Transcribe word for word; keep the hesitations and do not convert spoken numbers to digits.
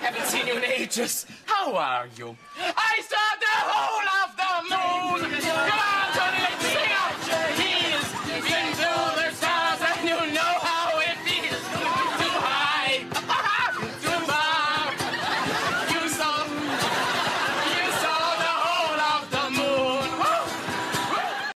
Haven't seen you in ages. How are you? I said